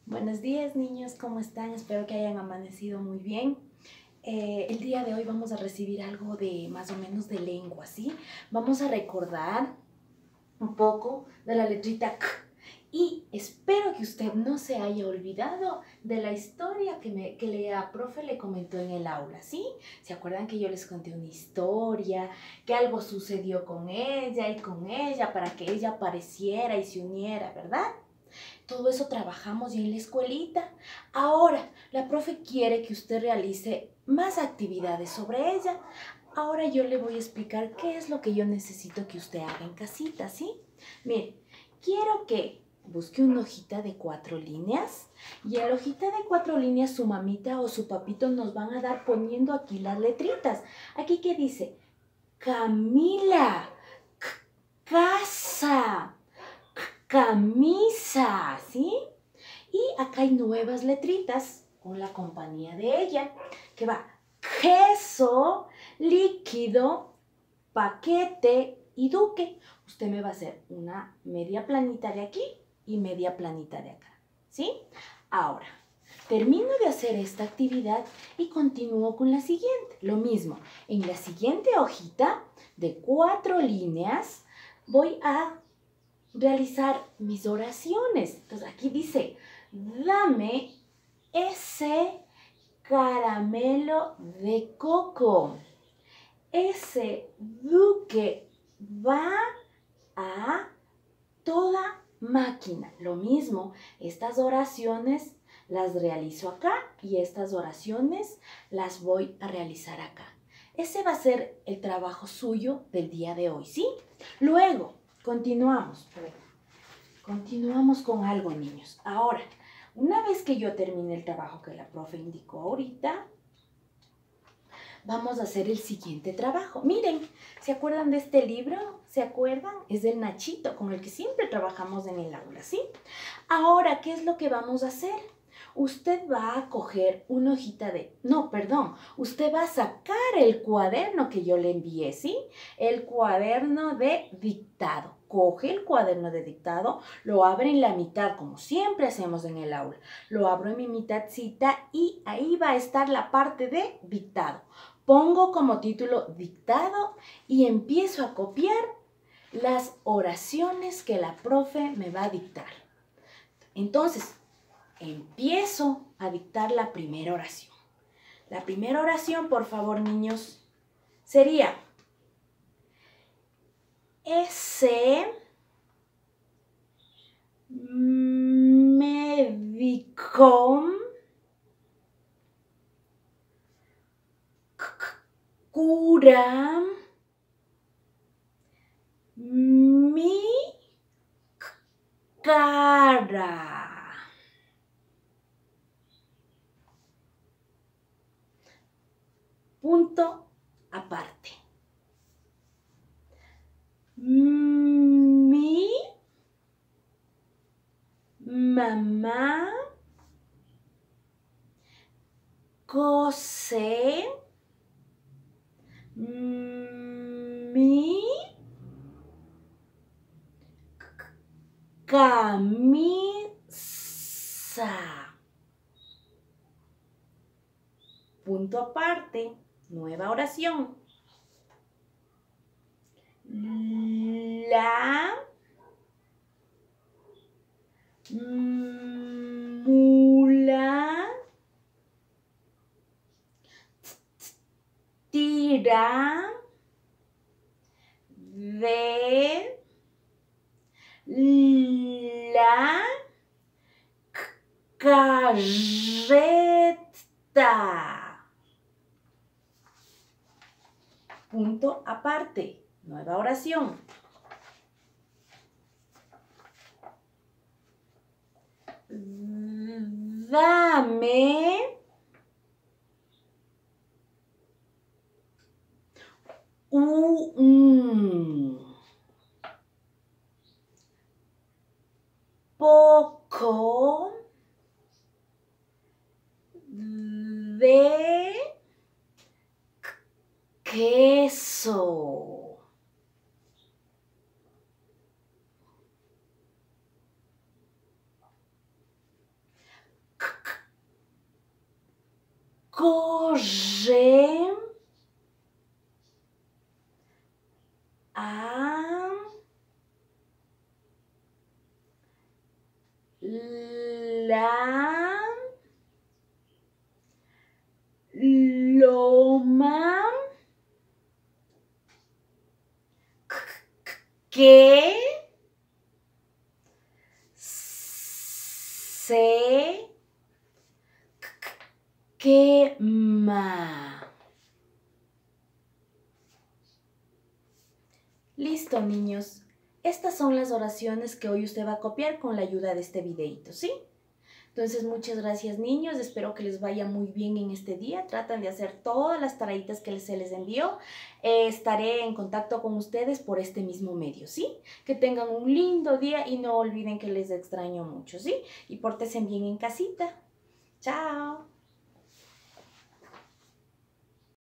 Buenos días, niños, ¿cómo están? Espero que hayan amanecido muy bien. El día de hoy vamos a recibir algo de más o menos de lengua, ¿sí? Vamos a recordar un poco de la letrita K. Y espero que usted no se haya olvidado de la historia que la profe le comentó en el aula, ¿sí? ¿Se acuerdan que yo les conté una historia, que algo sucedió con ella y con ella para que ella apareciera y se uniera, ¿verdad? Todo eso trabajamos ya en la escuelita. Ahora, la profe quiere que usted realice más actividades sobre ella. Ahora yo le voy a explicar qué es lo que yo necesito que usted haga en casita, ¿sí? Mire, quiero que busque una hojita de 4 líneas y en la hojita de 4 líneas su mamita o su papito nos van a dar poniendo aquí las letritas. Aquí que dice Camila, casa, camisa, ¿sí? Y acá hay nuevas letritas con la compañía de ella, que va queso, líquido, paquete y duque. Usted me va a hacer una media planita de aquí y media planita de acá, ¿sí? Ahora, termino de hacer esta actividad y continúo con la siguiente. Lo mismo, en la siguiente hojita de 4 líneas voy a realizar mis oraciones. Entonces aquí dice, dame ese caramelo de coco. Ese duque va a toda máquina. Lo mismo, estas oraciones las realizo acá y estas oraciones las voy a realizar acá. Ese va a ser el trabajo suyo del día de hoy, ¿sí? Luego, continuamos. Continuamos con algo, niños. Ahora, una vez que yo termine el trabajo que la profe indicó ahorita, vamos a hacer el siguiente trabajo. Miren, ¿se acuerdan de este libro? ¿Se acuerdan? Es del Nachito, con el que siempre trabajamos en el aula, ¿sí? Ahora, ¿qué es lo que vamos a hacer? Usted va a coger una hojita de... No, perdón. Usted va a sacar el cuaderno que yo le envié, ¿sí? El cuaderno de dictado. Coge el cuaderno de dictado, lo abre en la mitad, como siempre hacemos en el aula. Lo abro en mi mitadcita y ahí va a estar la parte de dictado. Pongo como título dictado y empiezo a copiar las oraciones que la profe me va a dictar. Entonces, empiezo a dictar la primera oración. La primera oración, por favor, niños, sería ese médico cura mi cara. Punto aparte. Mi mamá cose mi camisa. Punto aparte, nueva oración. La mula tira de la carreta. Punto aparte, nueva oración. Dame un poco de queso. corre a la loma que se quema. Listo, niños. Estas son las oraciones que hoy usted va a copiar con la ayuda de este videito, ¿sí? Entonces, muchas gracias, niños. Espero que les vaya muy bien en este día. Tratan de hacer todas las tareitas que se les envió. Estaré en contacto con ustedes por este mismo medio, ¿sí? Que tengan un lindo día y no olviden que les extraño mucho, ¿sí? Y pórtense bien en casita. Chao.